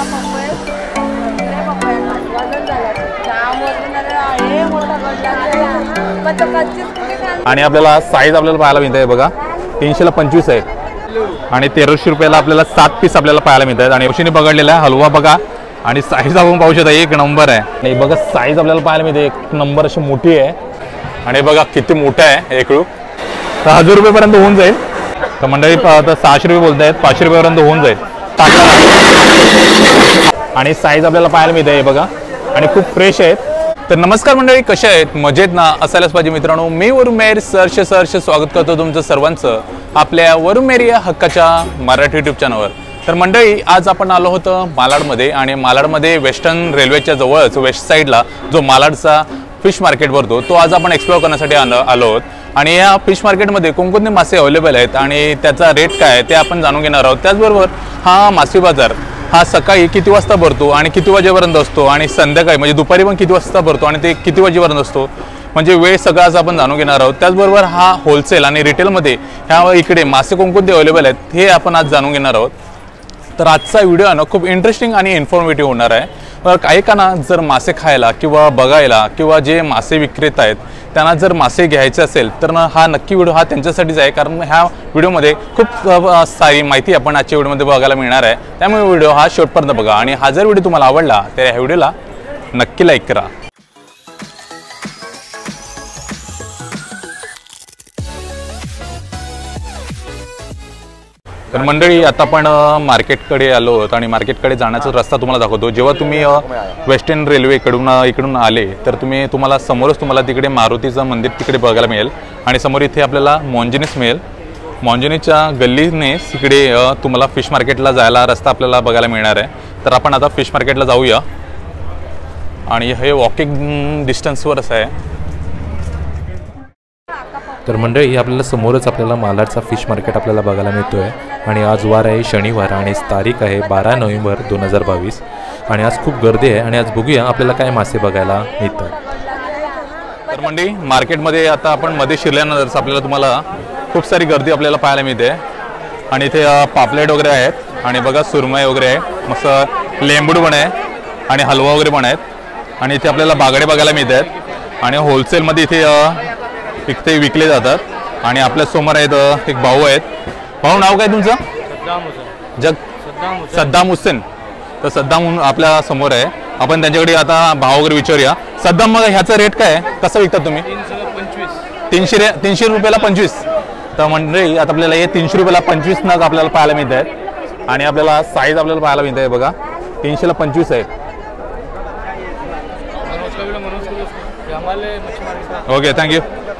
आणि आपल्याला साईज आपल्याला पाहायला मिळते बघा 300 ला 25 आहे आणि 1300 रुपयाला आपल्याला 7 पीस आपल्याला पाहायला मिळतात आणि औषधी बघडलेला आहे हलवा बघा आणि साईज आपण पाहू शकता एक नंबर आहे आणि बघा साईज आपल्याला पाहायला मिळते एक नंबर अशी मोठी आहे आणि बघा किती मोठा आहे एकळू 1000 रुपयापर्यंत होऊन जाईल तर मंडळी तर 600 रुपये बोलतायत 500 रुपयापर्यंत होऊन जाईल आणि साईज आपल्याला पाहायला मिळते बघा आणि खूप फ्रेश आहेत तर नमस्कार मंडळी कशा आहेत मजेत ना असायलाच पाहिजे मित्रांनो मी वरुण मेहर सहर्ष स्वागत करतो तुमचं सर्वांचं आपल्या वरुण मेहर या हक्काच्या मराठी यूट्यूब चॅनलवर तर मंडळी आज आपण आलो होतो मालाडमध्ये आणि मालाडमध्ये वेस्टर्न रेल्वेच्या जवळच वेस्ट साईडला जो मालाडचा फिश मार्केट भरतो तो आज आपण एक्सप्लोर करण्यासाठी आलो आहोत आणि या फिश मार्केटमध्ये कोणकोणते मासे अवेलेबल आहेत आणि त्याचा रेट काय आहे ते आपण जाणून घेणार आहोत त्याचबरोबर हा मासे बाजार हा सकाळी किती वाजता भरतो आणि किती वाजेपर्यंत असतो आणि संध्याकाळी म्हणजे दुपारी पण किती वाजता भरतो आणि ते किती वाजेपर्यंत असतो म्हणजे वेळ सगळं आज आपण जाणून घेणार आहोत त्याचबरोबर हा होलसेल आणि रिटेलमध्ये ह्या इकडे मासे कोणकोणते अवेलेबल आहेत हे आपण आज जाणून घेणार आहोत तर आजचा व्हिडिओ आहे ना खूप इंटरेस्टिंग आणि इन्फॉर्मेटिव्ह होणार आहे काही काना जर मासे खायला किंवा बघायला किंवा जे मासे विक्रेता आहेत त्यांना जर मासे घ्यायचे असेल तर हा नक्की व्हिडिओ हा त्यांच्यासाठीच आहे कारण ह्या व्हिडिओमध्ये खूप सारी माहिती आपण आजच्या व्हिडिओमध्ये बघायला मिळणार आहे त्यामुळे व्हिडिओ हा शेवटपर्यंत बघा आणि हा जर व्हिडिओ तुम्हाला आवडला तर ह्या व्हिडिओला नक्की लाईक करा तर मंडळी आता आपण मार्केटकडे आलो आहोत आणि मार्केटकडे जाण्याचा रस्ता तुम्हाला दाखवतो जेव्हा तुम्ही वेस्टर्न रेल्वेकडून आले तर तुम्हाला समोरच तुम्हाला तिकडे मारुतीचं मंदिर तिकडे बघायला मिळेल आणि समोर इथे आपल्याला मॉन्जिनीस मिळेल मॉन्जिनीच्या गल्लीनेच इकडे तुम्हाला फिश मार्केटला जायला रस्ता आपल्याला बघायला मिळणार आहे तर आपण आता फिश मार्केटला जाऊया आणि हे वॉकिंग डिस्टन्सवरच आहे तर मंडळी आपल्याला समोरच आपल्याला मालाडचा फिश मार्केट आपल्याला बघायला मिळतो आहे आणि आज वार आहे शनिवार आणि तारीख आहे 12 नोव्हेंबर 2022 आणि आज खूप गर्दी आहे आणि आज बघूया आपल्याला काय मासे बघायला मिळतात तर मंडळी मार्केटमध्ये आता आपण मध्ये शिरल्यानंतर आपल्याला तुम्हाला खूप सारी गर्दी आपल्याला पाहायला मिळते आणि इथे पापलेट वगैरे आहेत आणि बघा सुरमई वगैरे आहे मस्त लेंबूड पण आहे आणि हलवा वगैरे पण आहेत आणि इथे आपल्याला बागडे बघायला मिळत आहेत आणि होलसेलमध्ये इथे विकले जातात आणि आपल्या समोर आहेत एक भाऊ आहेत भाऊ नाव काय तुमचं सद्दाम हुसेन तर सद्दाम आपल्या समोर आहे आपण त्यांच्याकडे आता भाव वगैरे विचारूया सद्दाम मग ह्याचा रेट काय आहे कसं विकतात तुम्ही 300 रुपयाला 25 तर मंडळी आता आपल्याला हे 300 रुपयाला 25 नग आपल्याला पाहायला मिळत आहेत आणि आपल्याला साईज आपल्याला पाहायला मिळत आहे बघा 300 ला 25 आहे ओके थँक्यू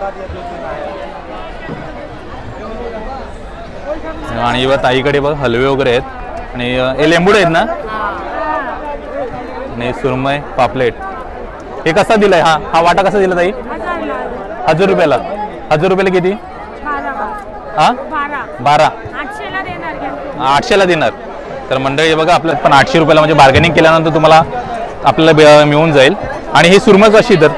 आणि ताईकडे बघ हलवे वगैरे आहेत आणि हे लेंबूड आहेत ना आणि सुरमई पापलेट हे कसा दिलाय हा वाटा कसा दिला ताई 1000 रुपयाला 1000 रुपयाला किती हा 12 800 ला देणार तर मंडळी बघा आपल्या पण 800 रुपयाला म्हणजे बार्गेनिंग केल्यानंतर तुम्हाला आपल्याला मिळून जाईल आणि ही सुरमई कशी तर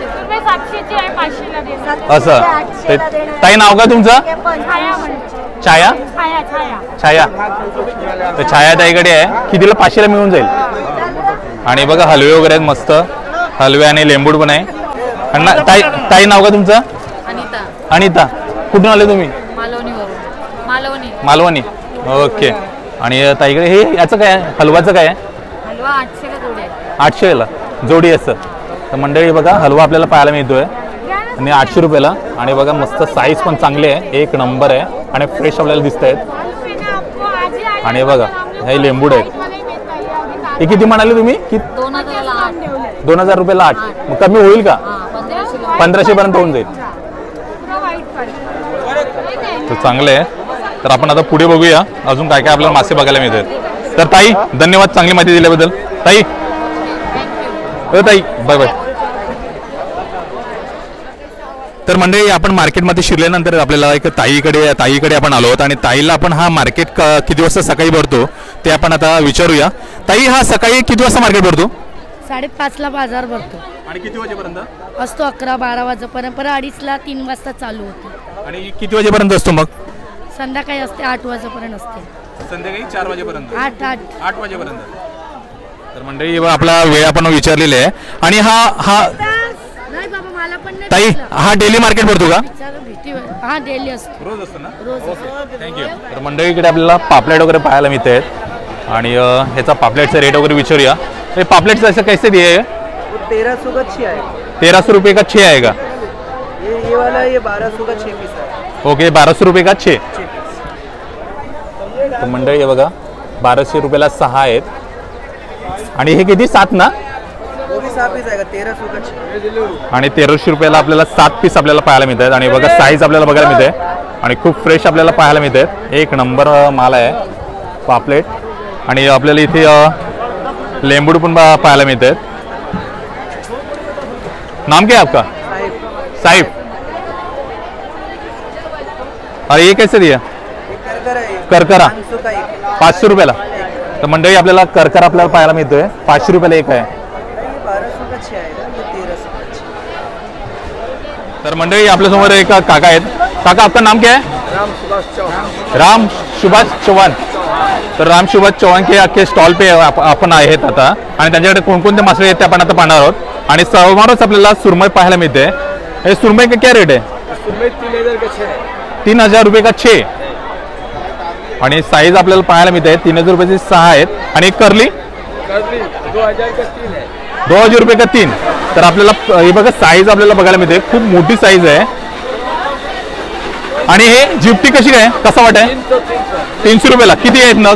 असं ताई नाव काय तुमचं छाया छाया तर छाया ताईकडे आहे कितीला 500 ला मिळून जाईल आणि बघा हलवे वगैरे आहेत मस्त हलवे आणि लेंबूड पण आहे आणि ताई नाव का तुमचं अनिता कुठून आले तुम्ही मालवणी ओके आणि ताईकडे हे याचं काय आहे हलवाचं काय आहे 800 ला जोडी असं तर मंडळी बघा हलवा आपल्याला पाहायला मिळतोय आणि 800 रुपयाला आणि बघा मस्त साईज पण चांगली आहे एक नंबर आहे आणि फ्रेश आपल्याला दिसत आहेत आणि बघा हे लेंबूड आहेत हे किती म्हणाले तुम्ही 2000 रुपयाला 8 मग कमी होईल का 1500 पर्यंत होऊन जाईल तर चांगलं आहे तर आपण आता पुढे बघूया अजून काय काय आपल्याला मासे बघायला मिळतात तर ताई धन्यवाद चांगली माहिती दिल्याबद्दल ताई बाय बाय तर मंडळी आपण मार्केटमध्ये शिरल्यानंतर आपल्याला एक ताईकडे आपण आलो आहोत आणि ताईला आपण हा मार्केट किती वाजता सकाळी भरतो ते आपण आता विचारूया ताई हा सकाळी किती वाजता मार्केट भरतो 5:30 ला बाजार भरतो आणि किती वाजेपर्यंत असतो 11-12 वाजेपर्यंत 2:30 ला 3 वाजता चालू होतो आणि किती वाजेपर्यंत असतो मग संध्याकाळी असते 8 वाजेपर्यंत असते संध्याकाळी 4 वाजेपर्यंत 8 वाजेपर्यंत तर मंडळी आपला वेळ आपण विचारलेली आहे आणि हा नाही बाबा मला पण नाही ताई भेटला. हा डेली मार्केट भरतो का? विचार भीती वाट- हा डेली असतो रोज असतो ना. रोज थँक्यू. तर मंडळीकडे आपल्याला पापलेट वगैरे पाहायला मिळत आहेत आणि ह्याचा पापलेटचा रेट वगैरे विचारूया. हे पापलेटचं असं कैसे दिए? 1300 का 6 आएगा। 1300 रुपये का 6 आएगा. ये वाला ये 1200 का 6 पीस है। ओके 1200 रुपये का 6. तर मंडळी हे बघा 1200 रुपयाला 6 आहेत आणि हे किती 7 ना. वो भी 7 पीस आएगा 1300 का 6। आणि 1300 रुपयाला आपल्याला 7 पीस आपल्याला पाहायला मिळत आहेत आणि बघा साईज आपल्याला बघायला मिळते आणि खूप फ्रेश आपल्याला पाहायला मिळत आहेत. एक नंबर माल आहे पापलेट आणि आपल्याला इथे लेंबूड पण पाहायला मिळत आहेत. नाम क्या है आपका? साहिब. अरे ये कैसे दिया? करकरा 500 का एक। 500 रुपयाला. तर मंडळी आपल्याला करकरा आपल्याला पाहायला मिळतोय 500 रुपयाला एक आहे. ये 1200 का 6 आएगा, ये 1300 का 6। तर मंडळी आपल्यासमोर एक काका आहेत. काका आपका नाम क्या है? राम सुभाष चौहान। राम सुभाष चव्हाण. तर राम सुभाष चव्हाण के अख्खे स्टॉल पे आपण आहेत आता आणि त्यांच्याकडे कोणकोणते मासे आहेत ते आपण आता पाहणार आहोत आणि समोरच आपल्याला सुरमई पाहायला मिळते. हे सुरमई का क्या रेट है? सुरमई 3000 का 6 है। 3000 रुपये का 6 आणि साईज आपल्याला पाहायला मिळते 3000 रुपयाची 6 आहेत आणि करली करली 2000 का 3 है। 2000 रुपये का 3. तर आपल्याला हे बघा साईज आपल्याला बघायला मिळते खूप मोठी साईज आहे आणि हे जिप्टी कशी काय कसा वाट आहे? 300 रुपयाला. किती आहेत नग?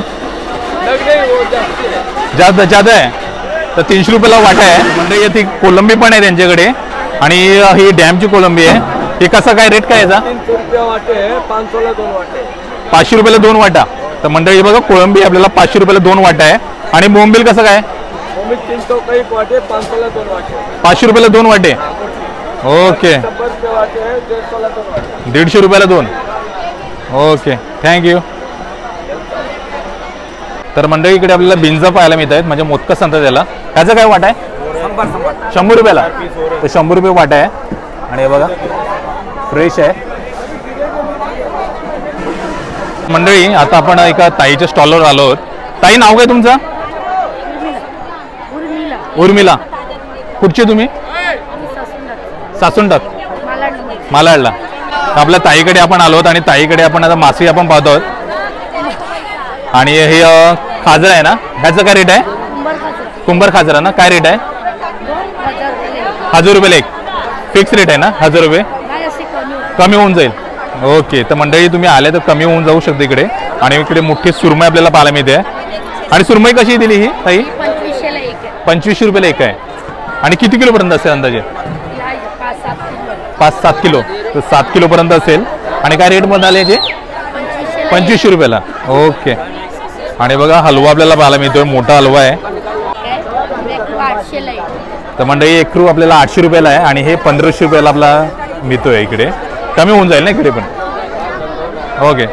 जादा आहे तर 300 रुपयाला वाटा आहे. म्हणजे याची कोलंबी पण आहे त्यांच्याकडे आणि ही डॅमची कोलंबी आहे. हे कसा काय रेट काय याचा? 300 रुपया वाटे है, 500 ला 2 वाटे। 500 रुपयाला 2 वाटा. तर मंडळी बघा कोळंबी आपल्याला 500 रुपयाला 2 वाटा आहे आणि बोंबील कसं काय? बोंबील 300 का 1 वाटे, 500 ला 2 वाटे। 500 रुपयाला 2 वाटे. ओके 100 रुपये वाटे है, 150 ला 2 वाटे। 150 रुपयाला 2. Okay thank you. तर मंडळी इकडे आपल्याला बिंजा पाहायला मिळत आहेत म्हणजे मोदका सांगतात त्याला. त्याचा काय वाटा आहे? 100 रुपयाला. तर 100 रुपये वाटा आहे आणि हे बघा फ्रेश आहे. मंडळी आता आपण एका ताईच्या स्टॉलवर आलो आहोत. ताई नाव काय तुमचं? उर्मिला उर्मिला. कुठचे तुम्ही? सासुंडात मालाडला. आपल्या ताईकडे आपण आलो आहोत आणि ताईकडे आपण आता मासे आपण पाहतो आहोत आणि हे खाजर आहे ना ह्याचं काय रेट आहे? कुंभार खाजरा ना काय रेट आहे? 1000 रुपयाला एक. फिक्स रेट आहे ना 1000 रुपये. कमी होऊन जाईल. ओके तर मंडळी तुम्ही आले तर कमी होऊन जाऊ शकते इकडे आणि इकडे मोठी सुरमई आपल्याला पाहायला मिळते आणि सुरमई कशी दिली ही ताई? 2500 रुपयाला एक आहे आणि किती किलो पर्यंत असेल अंदाजे? 5-7 किलो. तर 7 किलो पर्यंत असेल आणि काय रेट मध्ये आले याचे? 2500 रुपयाला. ओके आणि बघा हलवा आपल्याला पाहायला मिळतोय मोठा हलवा आहे. तर मंडळी एक क्रू आपल्याला 800 रुपयाला आहे आणि हे 1500 रुपयाला आपला मिळतोय. इकडे कमी होऊन जाईल ना इकडे पण. ओके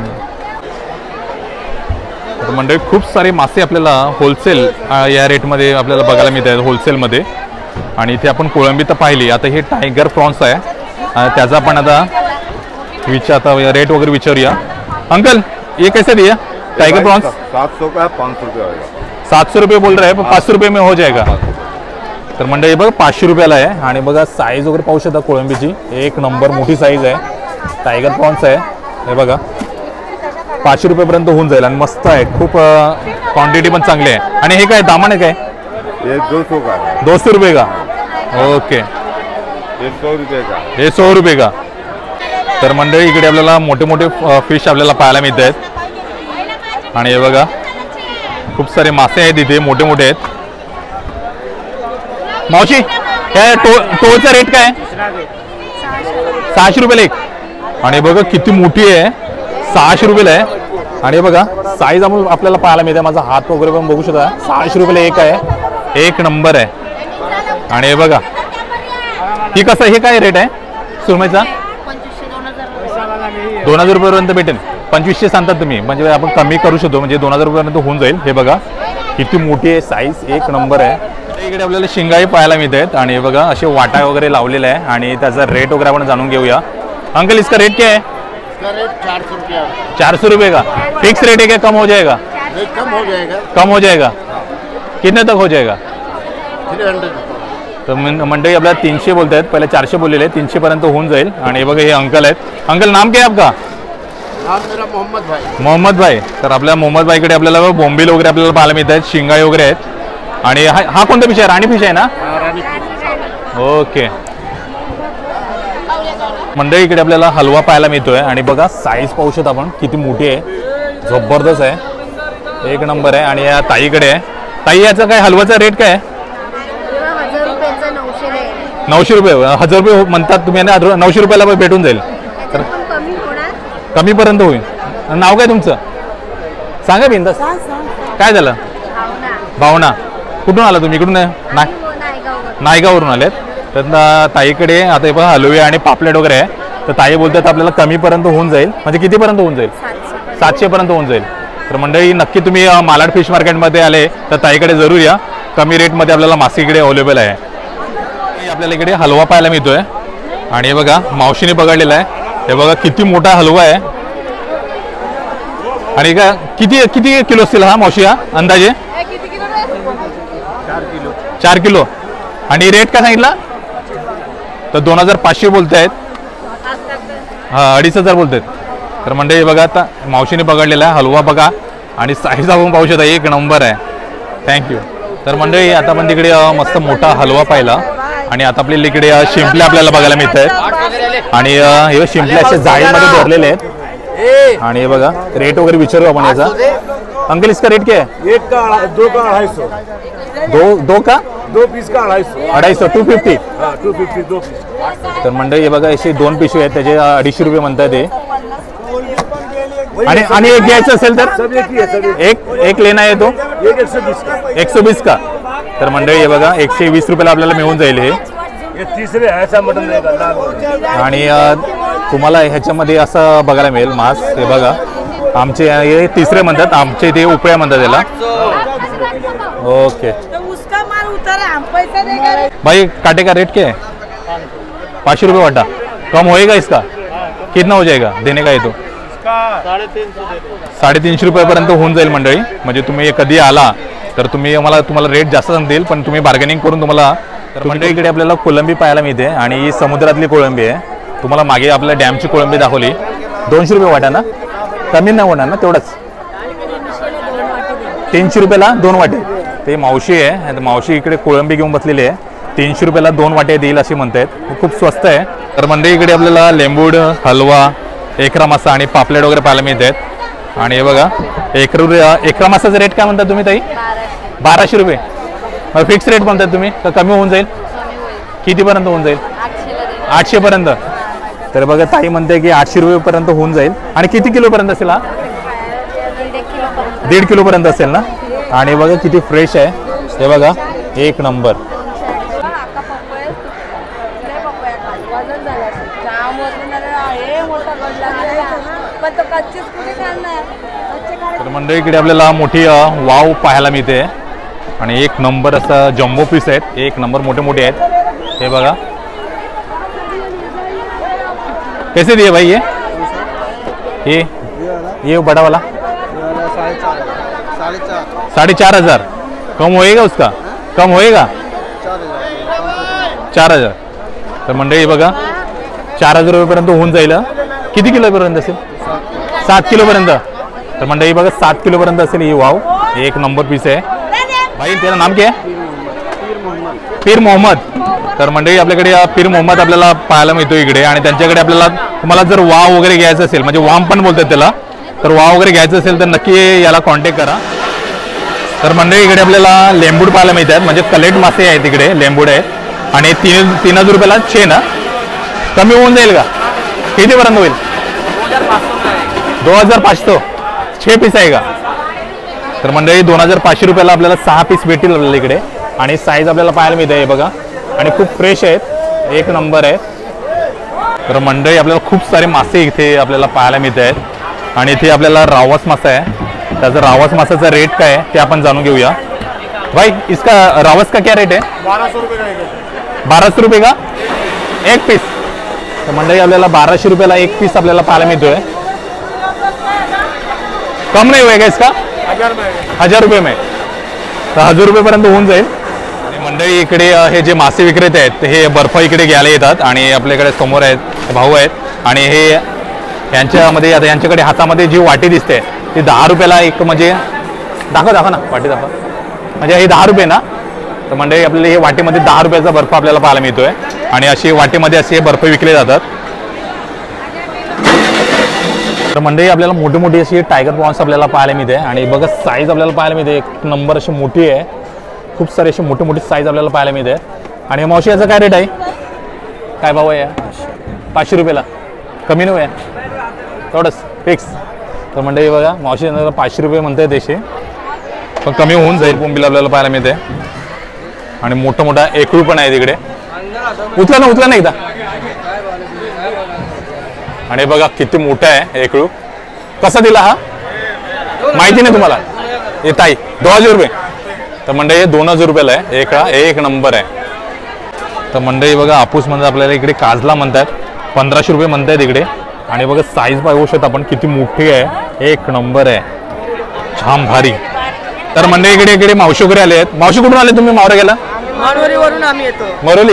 तर मंडळी खूप सारे मासे आपल्याला होलसेल या रेटमध्ये आपल्याला बघायला मिळत आहेत होलसेलमध्ये आणि इथे आपण कोळंबी तर पाहिली. आता हे टायगर प्रॉन्स आहे त्याचा पण आता रेट वगैरे विचारूया. अंकल ये कैसे दिया टाइगर प्रॉन्स? 700 का 500 रुपये आएगा। 700 रुपये बोल रहे हैं 500 रुपये में हो जाएगा. तर मंडळी बघा 500 रुपयाला आहे आणि बघा साईज वगैरे पाहू शकता कोळंबीची एक नंबर मोठी साईज आहे. टायगर प्रॉन्स आहे हे बघा 500 रुपयेपर्यंत होऊन जाईल आणि मस्त आहे खूप क्वांटिटी पण चांगली आहे. आणि हे काय दामन आहे काय? ये 200 का है। 200 रुपये का. ओके ये 100 रुपये का। हे 100 रुपये का. तर मंडळी इकडे आपल्याला मोठे मोठे फिश आपल्याला पाहायला मिळत आहेत आणि हे बघा खूप सारे मासे आहेत इथे मोठे मोठे आहेत. मावशी काय टोळचा रेट काय? 600 रुपयाला एक आणि बघा किती मोठी आहे 600 रुपयाला आहे आणि बघा साईज आपल्याला पाहायला मिळते. माझा हात वगैरे पण बघू शकता 600 रुपयाला एक आहे एक नंबर आहे. आणि हे बघा ही कसं हे काय रेट आहे सुरमईचा? 2000 रुपयापर्यंत भेटेल. 2500 सांगतात तुम्ही म्हणजे आपण कमी करू शकतो म्हणजे 2000 रुपयापर्यंत होऊन जाईल. हे बघा किती मोठी आहे साईज एक नंबर आहे. इकडे आपल्याला शिंगाई पाहायला मिळत आहेत आणि बघा असे वाटा वगैरे लावलेला आहे आणि त्याचा रेट वगैरे आपण जाणून घेऊया. अंकल इसका रेट क्या है? इसका रेट 400 रुपया। 400 रुपये का. फिक्स रेट है क्या कम हो जाएगा? कम हो जाएगा। कम हो जाएगा. कितने तक हो जाएगा? 300 तर मंडळी आपल्याला 300 बोलत आहेत, पहिले 400 बोललेले, 300 पर्यंत होऊन जाईल. आणि बघा हे अंकल आहेत. अंकल नाम क्या है आपका? नाम मेरा मोहम्मद भाई. मोहम्मद भाई. तर आपल्या मोहम्मद भाईकडे आपल्याला बोंबील वगैरे आपल्याला पाहायला मिळत आहेत, शिंगाई वगैरे आहेत. आणि हा कोणता फिश आहे? राणी फिश आहे ना? ओके. मंडळी इकडे आपल्याला हलवा पाहायला मिळतोय आणि बघा साईज पाहू शकता आपण किती मोठी आहे, जबरदस्त आहे, एक नंबर आहे. आणि या ताईकडे आहे. ताई याचा काय हलवाचा रेट काय आहे? 900 रुपये. 1000 रुपये म्हणतात तुम्ही, 900 रुपयाला भेटून जाईल. तर कमीपर्यंत होईल. नाव काय तुमचं? सांगा बिंदास. काय झालं? भावना. कुठून आला तुम्ही? इकडून नायगाववरून आलेत. तर ताईकडे आता पण हलवे आणि पापलेट वगैरे आहे. तर ताई बोलतात आपल्याला कमीपर्यंत होऊन जाईल. म्हणजे कितीपर्यंत होऊन जाईल? 700 पर्यंत होऊन जाईल. तर मंडळी नक्की तुम्ही मालाड फिश मार्केटमध्ये आले तर ताईकडे जरूर या. कमी रेटमध्ये आपल्याला मासे इकडे अवेलेबल आहे. आपल्याला इकडे हलवा पाहायला मिळतोय आणि हे बघा मावशीने पकडलेला आहे. हे बघा किती मोठा हलवा आहे. आणि का किती किलो असतील हा मावशी? हा अंदाजे 4 किलो. आणि रेट काय सांगितला? तर 2500 बोलतायत. हा 2500 बोलतायत. तर मंडळी बघा आता मावशीने पकडलेला आहे हलवा बघा आणि साईज आपण पाहू शकता, एक नंबर आहे. थँक्यू. तर मंडळी आता आपण तिकडे मस्त मोठा हलवा पाहिला आणि आता आपल्याला इकडे शिंपल्या आपल्याला बघायला मिळत आहेत. आणि हे शिंपल्या अशा जाळीमध्ये भरलेले आहेत. आणि हे बघा रेट वगैरे विचारू आपण याचा. अंकल इसका रेट क्या है? एक का 2 का 250. दो का 2 पीस का 250. 250. 250. हाँ 250 2 पीस. तर मंडळी हे बघा असे 2 पिशवे आहेत, त्याचे 250 रुपये म्हणतात ते. आणि एक घ्यायचं असेल तर सब एक ही है, सब एक लेना आहे तो एक 120 का. 120 का. तर मंडळी हे बघा 120 रुपयाला आपल्याला मिळून जाईल हे. ये तीसरे ऐसा मटन रहेगा लाल. आणि तुम्हाला ह्याच्यामध्ये असं बघायला मिळेल मांस. हे बघा आमचे हे तिसरे म्हणतात, आमचे ते उपळ्या म्हणतात त्याला. ओके भाई काटे का रेट क्या है? 500 रुपये वाटा. कम होएगा इसका? कितना हो जाएगा देने का? ये तो 350 रुपयापर्यंत होऊन जाईल मंडळी. म्हणजे तुम्ही कधी आला तर तुम्हाला रेट जास्त सांगतील, पण तुम्ही बार्गेनिंग करून तुम्हाला. तर मंडळी इकडे आपल्याला कोळंबी पाहायला मिळते आणि ही समुद्रातली कोळंबी आहे. तुम्हाला मागे आपल्या डॅमची कोळंबी दाखवली. 200 रुपये वाटा ना? कमी नाही होणार ना? तेवढंच 300 रुपयाला 2 वाटे. ते मावशी आहे, मावशी इकडे कोळंबी घेऊन बसलेली आहे. 300 रुपयाला 2 वाटे देईल अशी म्हणतात. खूप स्वस्त आहे. तर मंडळी इकडे आपल्याला लेंबूड, हलवा, एकरा मासा आणि पापलेट वगैरे पाहायला मिळत आहेत. आणि हे बघा एकरा मासाचा रेट काय म्हणतात तुम्ही ताई? 1200 रुपये. फिक्स रेट म्हणतात तुम्ही का कमी होऊन जाईल? कितीपर्यंत होऊन जाईल? 800 पर्यंत. तर बघा ताई म्हणते की 800 रुपयेपर्यंत होऊन जाईल. आणि किती किलोपर्यंत असेल हा? 1.5 किलोपर्यंत असेल ना? आणि बघा किती फ्रेश आहे. हे बघा एक नंबर. तर मंडळी इकडे आपल्याला मोठी वाव पाहायला मिळते आणि एक नंबर असं जम्बो पीस आहेत. एक नंबर मोठे मोठे आहेत. हे बघा कैसे दिए भाई? ये बड़ा वाला 4,500. कम होएगा उसका? कम होएगा 4,000. तर मंडळी बघा 4,000 रुपयेपर्यंत होऊन जाईल. किती किलोपर्यंत असेल? 7 किलोपर्यंत. तर मंडळी बघा 7 किलोपर्यंत असेल ही वाव. एक नंबर पीस आहे. भाई तेरा नाम क्या है? पीर मोहम्मद. तर मंडळी आपल्याकडे पीर मोहम्मद आपल्याला पाहायला मिळतो इकडे. आणि त्यांच्याकडे आपल्याला तुम्हाला जर वाव वगैरे घ्यायचं असेल, म्हणजे वाम पण बोलतात त्याला, तर वाव वगैरे घ्यायचं असेल तर नक्की याला कॉन्टॅक्ट करा. तर मंडळी इकडे आपल्याला लेंबूड पाहायला मिळतात, म्हणजे कलेट मासे आहेत इकडे, लेंबूड आहेत. आणि 3,000 रुपयाला 6 ना? कमी होऊन जाईल का? कितीपर्यंत होईल? 2,500. 6 पीस आहे का? तर मंडळी 2,500 रुपयाला आपल्याला 6 पीस भेटतील आपल्याला इकडे. आणि साईज आपल्याला पाहायला मिळते हे बघा. आणि खूप फ्रेश आहेत, एक नंबर आहे. तर मंडळी आपल्याला खूप सारे मासे इथे आपल्याला पाहायला मिळत आहेत. आणि इथे आपल्याला रावस मासा आहे. त्याचा रावस मासाचा रेट काय आहे ते आपण जाणून घेऊया. भाई इसका रावस का क्या रेट है? 1200 रुपये का. 1200 रुपये का एक पीस. तर मंडळी आपल्याला 1200 रुपयाला एक पीस आपल्याला पाहायला मिळतोय. कम नहीं होएगा इसका? 1000 में. 1000 रुपये में. तर 1000 रुपयेपर्यंत होऊन जाईल. आणि मंडळी इकडे हे जे मासे विक्रेते आहेत हे बर्फ इकडे घ्यायला येतात आणि आपल्याकडे समोर आहेत भाऊ आहेत आणि हे यांच्यामध्ये आता यांच्याकडे हातामध्ये जी वाटी दिसते ती 10 रुपयाला एक म्हणजे दाखव ना वाटी दाखव म्हणजे हे 10 रुपये ना. तर मंडळी आपल्याला हे वाटीमध्ये 10 रुपयाचा बर्फ आपल्याला पाहायला मिळतोय आणि अशी वाटीमध्ये असे बर्फ विकले जातात. तर मंडळी आपल्याला मोठी मोठी अशी टायगर प्रॉन्स आपल्याला पाहायला मिळते आणि बघा साईज आपल्याला पाहायला मिळते एक नंबर अशी मोठी आहे. खूप सारे अशी मोठी मोठी साईज आपल्याला पाहायला मिळते. आणि मावशी याचा काय रेट आहे काय भाव आहे 500 रुपयाला कमी नाही आहे तेवढंच फिक्स. तर मंडळी बघा मावशी 500 रुपये म्हणताय देशी पण कमी होऊन जाईल. बोंबील आपल्याला पाहायला मिळते आणि मोठा मोठा एकळू पण आहे तिकडे. उचला ना एकदा. आणि बघा किती मोठा आहे एकळू. कसा दिला हा माहिती नाही तुम्हाला हे ताई 2000 रुपये. तर मंडळी हे 2000 रुपयाला आहे एक नंबर आहे. तर मंडळी बघा हापूस म्हणजे आपल्याला इकडे काजला म्हणतात 1500 रुपये म्हणतायत इकडे. आणि बघा साईज पाहू शकता आपण किती मोठी आहे एक नंबर आहे छान भारी. तर मंडळी इकडे मावशी वगैरे आले आहेत. मावशी कुठून आले तुम्ही मावरा गेला मनोरीवरून आम्ही येतो.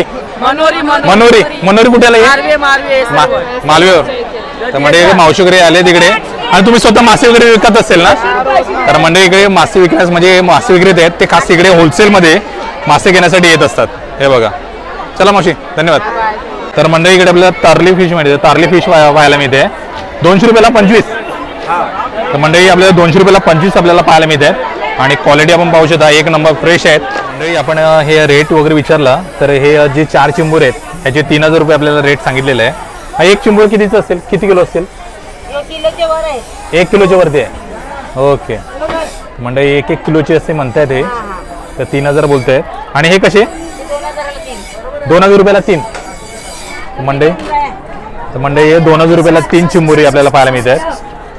मनोरी कुठे आले मालवेवर. तर मंडळी मावशी वगैरे आले तिकडे आणि तुम्ही स्वतः मासे वगैरे विकत असेल ना. तर मंडळी इकडे मासे विकण्यास म्हणजे मासे विक्रेते आहेत ते खास इकडे होलसेलमध्ये मासे घेण्यासाठी येत असतात. हे बघा चला मावशी धन्यवाद. तर मंडळी इकडे आपल्याला तारली फिश मिळते. तारली फिश पाहायला मिळते 200 रुपयाला 25. तर मंडळी आपल्याला 200 रुपयाला 25 आपल्याला पाहायला मिळते आणि क्वालिटी आपण पाहू शकता एक नंबर फ्रेश आहेत. मंडळी आपण हे रेट वगैरे विचारला तर हे जे 4 चिंबूर आहेत ह्याचे 3000 रुपये आपल्याला रेट सांगितलेलं आहे. हा एक चिंबूर कितीचं असेल किती किलो असेल 1 किलोच्या वरती आहे. ओके मंडळी 1 किलोची असे म्हणतायत हे. तर 3000 बोलताय. आणि हे कसे 2000 रुपयाला 3 मंडळी. तर मंडळी हे 2000 रुपयाला 3 चिंबोरी आपल्याला पाहायला मिळतात.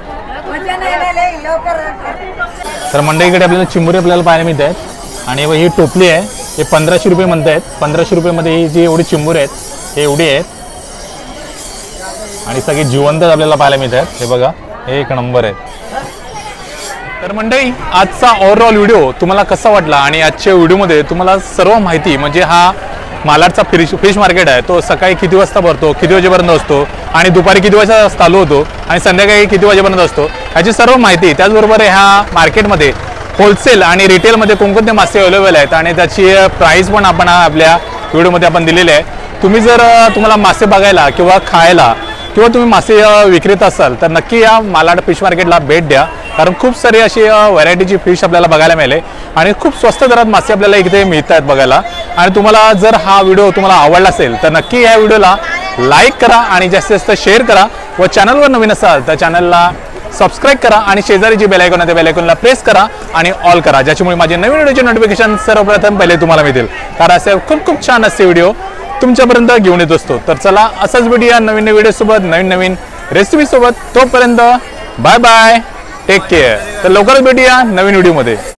तर मंडईकडे आपल्याला चिंबोरी आपल्याला पाहायला मिळतात आणि ही टोपली आहे हे 1500 रुपये म्हणतायत. 1500 रुपयेमध्ये ही जी एवढी चिंबोरी आहेत हे एवढी आहेत आणि सगळी जिवंत आपल्याला पाहायला मिळतात. हे बघा एक नंबर आहे. तर मंडळी आजचा ओव्हरऑल व्हिडिओ तुम्हाला कसा वाटला आणि आजच्या व्हिडिओमध्ये तुम्हाला सर्व माहिती म्हणजे हा मालाडचा फिश मार्केट आहे तो सकाळी किती वाजता भरतो किती वाजेपर्यंत असतो आणि दुपारी किती वाजता चालू होतो आणि संध्याकाळी किती वाजेपर्यंत असतो याची सर्व माहिती. त्याचबरोबर ह्या मार्केटमध्ये होलसेल आणि रिटेलमध्ये कोणकोणते मासे अवेलेबल आहेत आणि त्याची प्राईस पण आपण आपल्या व्हिडिओमध्ये आपण दिलेली आहे. तुम्ही जर तुम्हाला मासे बघायला किंवा खायला किंवा तुम्ही मासे विक्रेता असाल तर नक्की या मालाड फिश मार्केटला भेट द्या कारण खूप सारी अशी व्हरायटीची फिश आपल्याला बघायला मिळेल आणि खूप स्वस्त दरात मासे आपल्याला इथे मिळत आहेत बघायला. आणि तुम्हाला जर हा व्हिडिओ तुम्हाला आवडला असेल तर नक्की या व्हिडिओला लाईक करा आणि जास्तीत जास्त शेअर करा व चॅनलवर नवीन असाल तर चॅनलला सबस्क्राईब करा आणि शेजारी जी बेल आयकॉन आहे त्या बेल आयकॉनला प्रेस करा आणि ऑल करा ज्याच्यामुळे माझे नवीन व्हिडिओचे नोटिफिकेशन सर्वप्रथम पहिले तुम्हाला मिळतील. कारण असे खूप छान असे व्हिडिओ तुमच्यापर्यंत घेऊन येत असतो. तर चला असाच भेटूया नवीन व्हिडिओसोबत नवीन रेसिपी सोबत. तोपर्यंत बाय बाय टेक केअर. तर लवकरच भेटूया नवीन व्हिडिओमध्ये.